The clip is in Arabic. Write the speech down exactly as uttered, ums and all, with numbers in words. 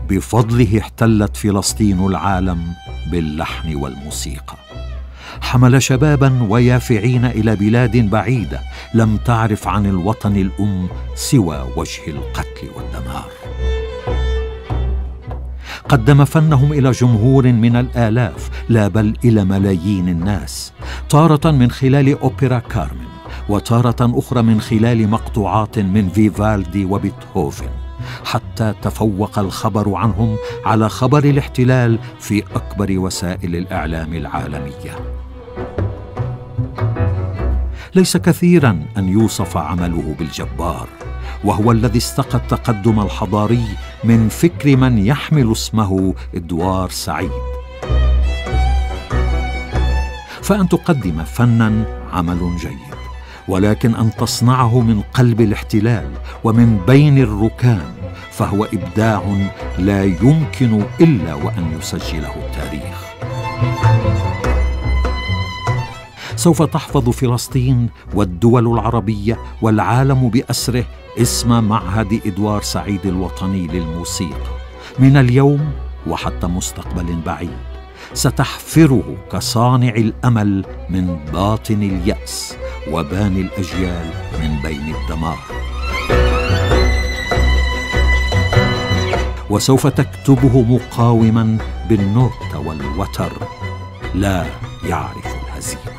بفضله احتلت فلسطين العالم باللحن والموسيقى. حمل شبابا ويافعين إلى بلاد بعيدة لم تعرف عن الوطن الأم سوى وجه القتل والدمار. قدم فنهم إلى جمهور من الآلاف، لا بل إلى ملايين الناس، تارة من خلال أوبرا كارمن، وتارة أخرى من خلال مقطوعات من فيفالدي وبيتهوفن، حتى تفوق الخبر عنهم على خبر الاحتلال في أكبر وسائل الإعلام العالمية. ليس كثيراً أن يوصف عمله بالجبار، وهو الذي استقى التقدم الحضاري من فكر من يحمل اسمه إدوار سعيد. فأن تقدم فناً عمل جيد، ولكن أن تصنعه من قلب الاحتلال ومن بين الركام فهو إبداع لا يمكن إلا وأن يسجله التاريخ. سوف تحفظ فلسطين والدول العربية والعالم بأسره اسم معهد إدوار سعيد الوطني للموسيقى من اليوم وحتى مستقبل بعيد. ستحفره كصانع الأمل من باطن اليأس وباني الأجيال من بين الدمار. وسوف تكتبه مقاوما بالنوت والوتر لا يعرف الهزيمة.